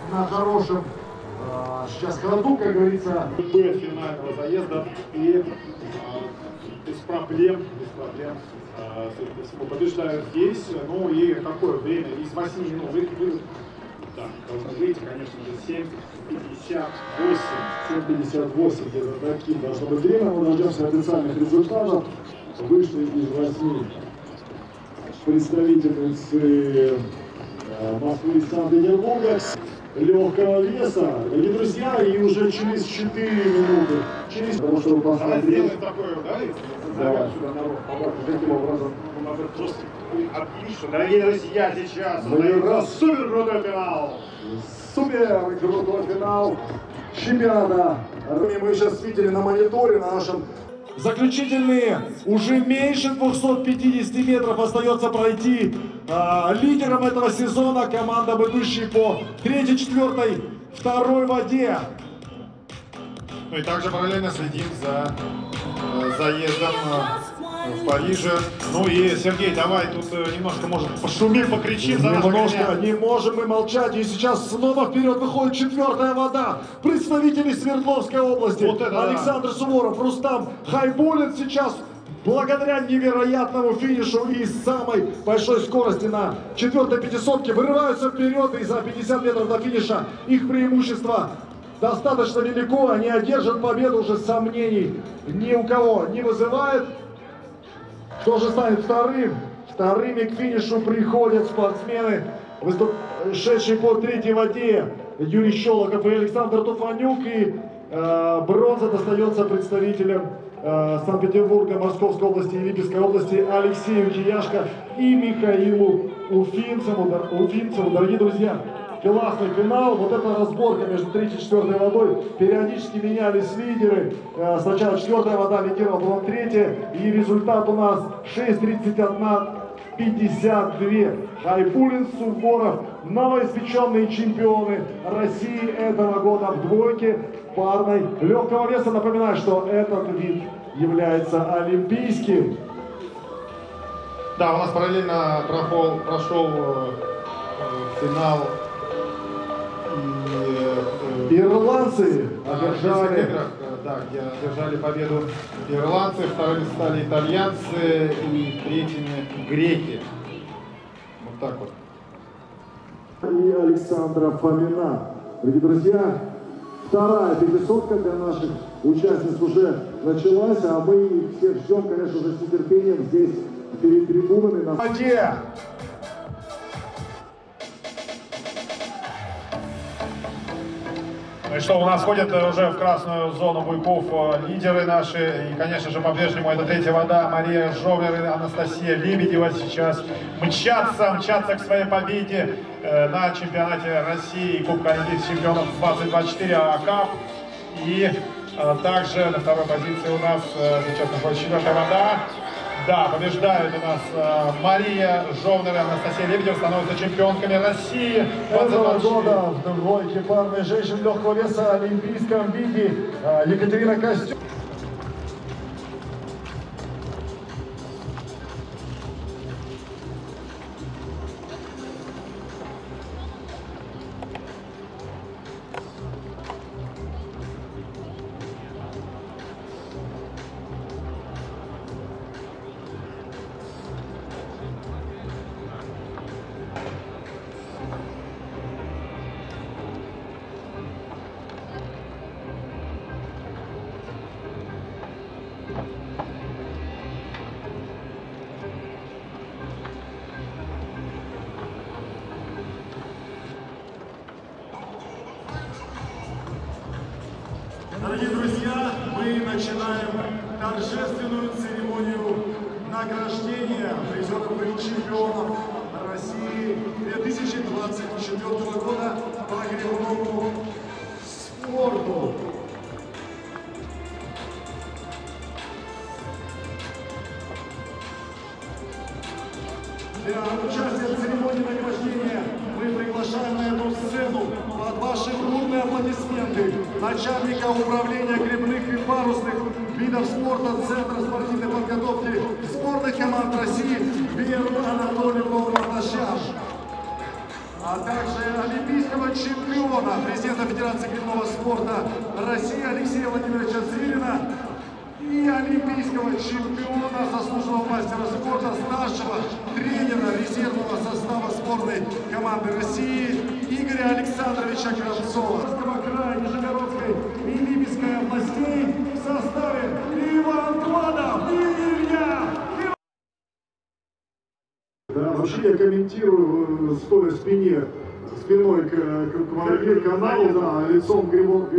на хорошем сейчас ходу, как говорится. Без финального заезда и без проблем побеждают здесь. Ну и какое время? Из 8 минут да, должны выйти, конечно же, 7:58. 7:58 где-то таким должно быть время. Мы дождемся официальных результатов. Вышли из 8 представительницы Москвы и Санкт-Петербурга легкого веса. Дорогие друзья, и уже через 4 минуты, потому что вы посмотрели. Такое, да? Давай сюда народ, каким образом? Просто объявить, что, дорогие друзья, сейчас супер крутой финал. Супер крутой финал чемпионата. Мы сейчас видели на мониторе на нашем. Заключительные, уже меньше 250 метров остается пройти. Лидером этого сезона команда, идущая по 3-й, 4-й, 2-й воде. Ну и также параллельно следим за заездом в Париже. Ну и, Сергей, давай тут немножко, может, пошумим, покричим за нашего коня. Не можем мы молчать. И сейчас снова вперед выходит 4-я вода. Представители Свердловской области. Вот это Александр Суворов, Рустам Хайбулин сейчас благодаря невероятному финишу и самой большой скорости на 4-й 500-ке вырываются вперед, и за 50 метров до финиша их преимущество достаточно велико. Они одержат победу, уже сомнений ни у кого не вызывает. Кто же станет вторым? Вторыми к финишу приходят спортсмены, шедшие по 3-й воде. Юрий Щелоков и Александр Туфанюк. И бронза достается представителям Санкт-Петербурга, Московской области и Липецкой области Алексею Кияшко и Михаилу Уфимцеву. Дорогие друзья, классный финал. Вот эта разборка между 3-й и 4-й водой. Периодически менялись лидеры. Сначала 4-я вода лидировала, потом 3-я. И результат у нас 6:31:52. Хайбулин, Суворов, новоиспеченные чемпионы России этого года в двойке парной легкого веса. Напоминаю, что этот вид является олимпийским. Да, у нас параллельно прошел финал. Ирландцы одержали, где одержали победу ирландцы, вторыми стали итальянцы и третьими греки. Вот так вот. И Александра Фомина. Дорогие друзья, 2-я 500-ка для наших участниц уже началась, а мы всех ждем, конечно же, с нетерпением здесь перед трибунами. На воде! Ну и что, у нас ходят уже в красную зону буйков лидеры наши. И, конечно же, по-прежнему это 3-я вода. Мария Жовнер и Анастасия Лебедева сейчас мчатся к своей победе на чемпионате России и Кубка Олимпийских чемпионов 2024 АКАП. И также на второй позиции у нас сейчас находится 4-я вода. Да, побеждают у нас Мария Жовнер и Анастасия Лебедева, становятся чемпионками России. Этого года в двойке парной женщин легкого веса в олимпийском виде Екатерина Костюк. Дорогие друзья, мы начинаем торжественную церемонию награждения призеров и чемпионов России 2024 года по гребному спорту. Для участия в церемонии награждения мы приглашаем на эту сцену под ваши бурные аплодисменты начальника управления гребных и парусных видов спорта Центра спортивной подготовки сборных команд России Веру Анатольевну Мардашян, а также олимпийскую олимпийского чемпиона, президента Федерации гребного спорта России Алексея Владимировича Зырина и олимпийского чемпиона, заслуженного мастера спорта, старшего тренера резервного состава сборной команды России Игоря Александровича Кравцова. Края Нижегородской и Липецкой областей в составе Иван Кладов и Илья. Да, вообще я комментирую, стоя спиной к каналу, да, лицом к